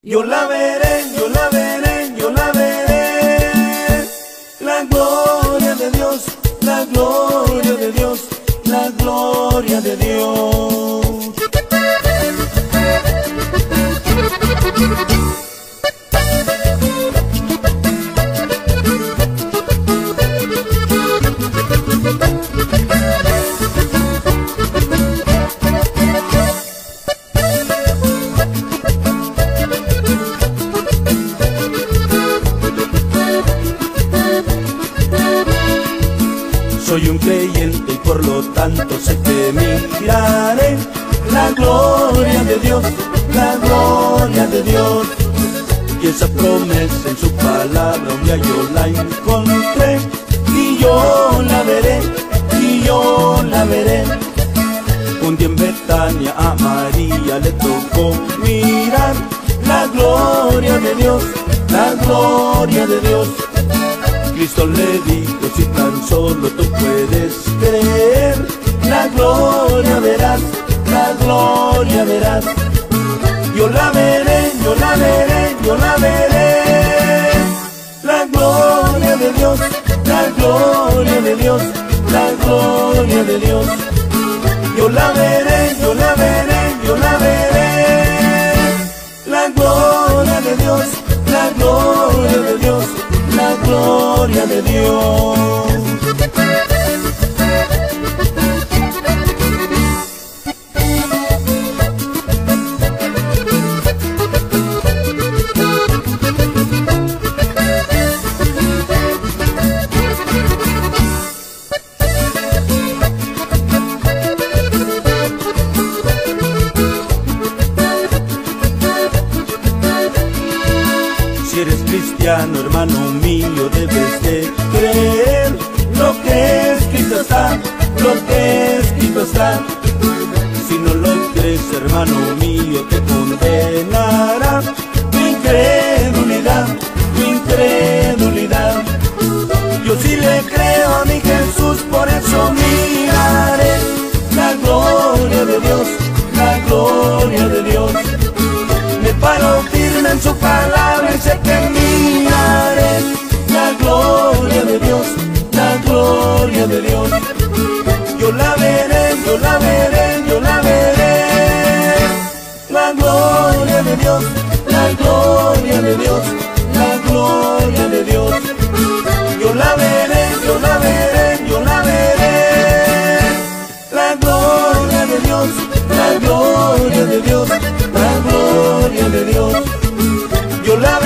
Yo la veré, yo la veré, yo la veré. La gloria de Dios, la gloria de Dios, la gloria de Dios. Soy un creyente y por lo tanto sé que miraré la gloria de Dios, la gloria de Dios. Y esa promesa en su palabra un día yo la encontré, y yo la veré, y yo la veré. Un día en Betania a María le tocó mirar la gloria de Dios, la gloria de Dios. Cristo le dijo, si tan solo tú puedes creer, la gloria verás, la gloria verás. Yo la veré, yo la veré, yo la veré. La gloria de Dios, la gloria de Dios, la gloria de Dios. Yo la veré, yo la veré, yo la veré. La gloria de Dios, la gloria de Dios, la gloria de Dios. Si eres cristiano, hermano mío, debes de creer lo que escrito está, lo que escrito está. Si no lo crees, hermano mío, te condenará tu incredulidad, tu incredulidad. Yo sí le creo a mi Jesús, por eso miraré la gloria de Dios, la gloria de Dios. Me paro firme en su palabra y sé que miraré la gloria de Dios, la gloria de Dios. Yo la veré, yo la veré, yo la veré. La gloria de Dios, la gloria de Dios, la gloria de Dios. Yo la veré, yo la veré, yo la veré. La gloria de Dios, la gloria de Dios, la gloria de Dios. Yo la veré.